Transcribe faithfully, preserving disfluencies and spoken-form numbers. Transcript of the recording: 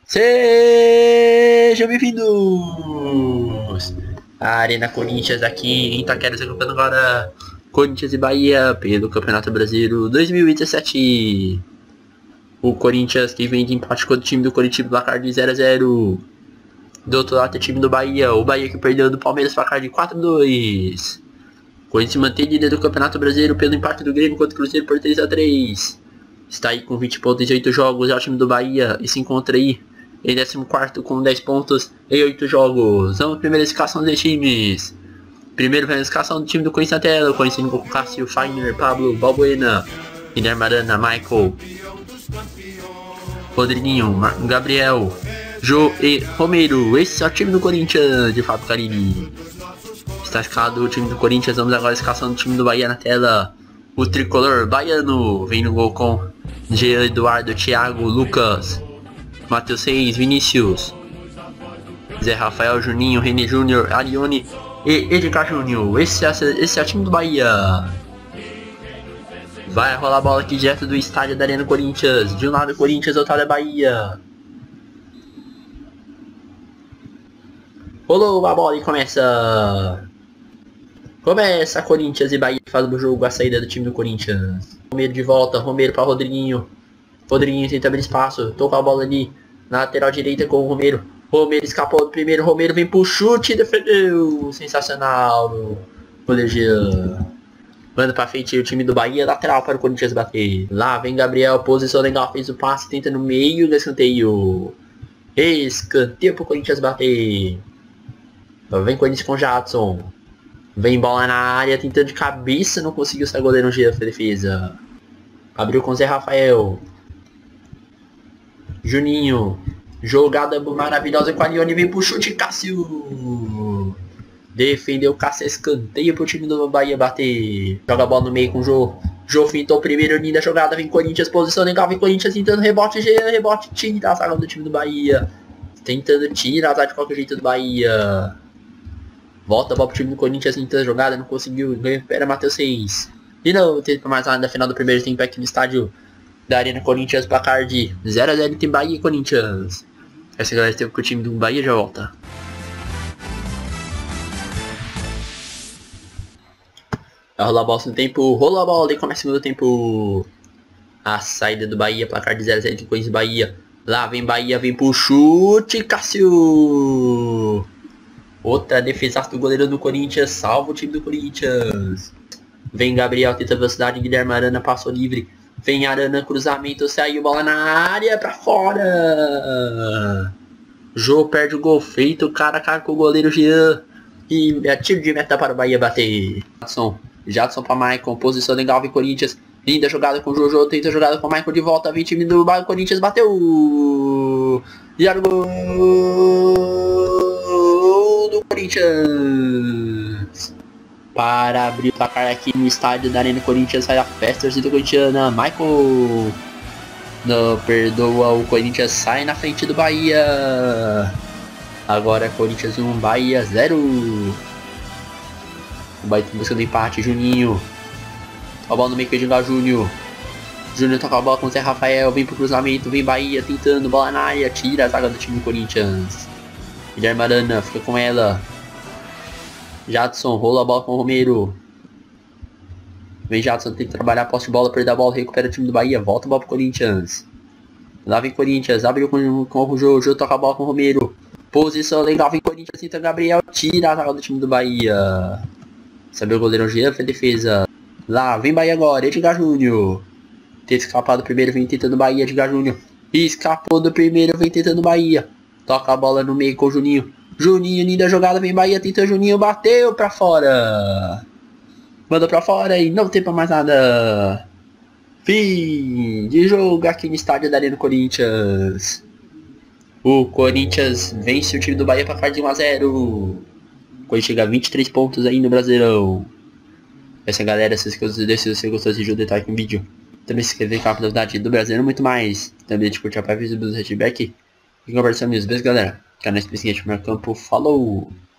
Sejam bem-vindos à Arena Corinthians aqui em Itaquera, acompanhando agora Corinthians e Bahia pelo Campeonato Brasileiro dois mil e dezessete. O Corinthians que vem de empate com o time do Coritiba, placar de zero a zero. Do outro lado tem o time do Bahia, o Bahia que perdeu do Palmeiras, placar de quatro a dois. O Corinthians mantém líder do Campeonato Brasileiro pelo empate do Grêmio contra o Cruzeiro por três a três. Está aí com vinte pontos em oito jogos, é o time do Bahia e se encontra aí em décimo quarto com dez pontos em oito jogos. Vamos à primeira escalação dos times. Primeiro vem a escalação do time do Corinthians na tela. O Corinthians com Cássio, Fagner, Pablo, Balbuena, Guilherme Arana, Michael, Rodriguinho, Gabriel, Jô e Romero. Esse é o time do Corinthians de Fábio Carilli. Está escalado o time do Corinthians. Vamos agora à escalação do time do Bahia na tela. O tricolor baiano vem no gol com Jean, Eduardo, Thiago, Lucas, Matheus Reis, Vinícius, Zé Rafael, Juninho, René Júnior, Arione e Edgar Júnior. Esse, é, esse é o time do Bahia. Vai rolar a bola aqui direto do estádio da Arena Corinthians. De um lado Corinthians, do outro lado é Bahia. Rolou a bola e começa. Começa Corinthians e Bahia, faz o jogo, a saída do time do Corinthians. Romero de volta, Romero para Rodriguinho. Rodriguinho tenta abrir espaço, toca a bola ali na lateral direita com o Romero. Romero escapou do primeiro, Romero vem pro chute e defendeu. Sensacional. Goleiro. Manda pra frente o time do Bahia, lateral para o Corinthians bater. Lá vem Gabriel, posição legal, fez o passe, tenta no meio do escanteio. Escanteio pro Corinthians bater. Vem Corinthians com Jadson. Vem bola na área, tentando de cabeça, não conseguiu sair goleiro no giro da defesa. Abriu com Zé Rafael. Juninho. Jogada maravilhosa com a Arione, vem pro chute, Cássio. Defendeu Cássio, escanteio pro time do Bahia bater. Joga a bola no meio com o Jô. Jô fintou o primeiro, linda jogada, vem Corinthians, posição legal, vem Corinthians tentando rebote, rebote, tira a zaga do time do Bahia. Tentando tirar a zaga de qualquer jeito do Bahia. Volta a bola pro time do Corinthians, tentando jogada, não conseguiu, recupera Matheus Reis. E não teve mais nada na final do primeiro tempo aqui no estádio da Arena Corinthians, placar de zero a zero entre Bahia e Corinthians. Essa galera esteve com o time do Bahia, já volta. Vai rolar a bola no tempo, rolou a bola e começa o segundo tempo. A saída do Bahia, placar de zero a zero entre Corinthians e Bahia. Lá vem Bahia, vem pro chute, Cássio. Outra defesa do goleiro do Corinthians, salva o time do Corinthians. Vem Gabriel, tenta velocidade, Guilherme Arana passou livre. Vem Arana, cruzamento, saiu, bola na área, pra fora. Jô perde o gol feito, cara cara com o goleiro Jean. E é tiro de meta para o Bahia bater. Jadson, Jadson para Michael, posição legal, vem Corinthians. Linda jogada com o Jojo, tenta jogada com o Michael de volta, vem time do Bahia, Corinthians bateu. E era o gol do Corinthians. Para abrir o placar aqui no estádio da Arena Corinthians, sai a festa do Corintiana. Michael não perdoa, o Corinthians sai na frente do Bahia. Agora é Corinthians um, Bahia zero. O Bahia buscando empate, Juninho. A bola no meio, Edgar Júnior. Júnior toca a bola com o Zé Rafael, vem pro cruzamento, vem Bahia tentando, bola na área, tira a zaga do time do Corinthians. Guilherme Arana fica com ela. Jadson rola a bola com o Romero. Vem Jadson, tem que trabalhar a posse de bola, perder a bola, recupera o time do Bahia, volta a bola pro Corinthians. Lá vem Corinthians, abriu com, com o Jô, Jô toca a bola com o Romero. Posição legal, vem Corinthians, tenta Gabriel, tira a zaga do time do Bahia. Sabe o goleiro Jean, fez defesa. Lá vem Bahia agora, Edgar Júnior. Teve escapado do primeiro, vem tentando Bahia, Edgar Júnior. Escapou do primeiro, vem tentando Bahia. Toca a bola no meio com o Juninho. Juninho, linda jogada, vem Bahia, tenta Juninho, bateu pra fora. Mandou pra fora e não tem pra mais nada. Fim de jogo aqui no estádio da Arena Corinthians. O Corinthians vence o time do Bahia pra ficar de um a zero. O Corinthians chega a vinte e três pontos aí no Brasileirão. Essa galera, se você gostou desse vídeo, detalhe com o vídeo. Também se inscrever no canal da novidade do Brasileiro, muito mais. Também de curtir a página do feedback. E conversando meus beijos, galera. Canal Especialmente no meu campo. Falou!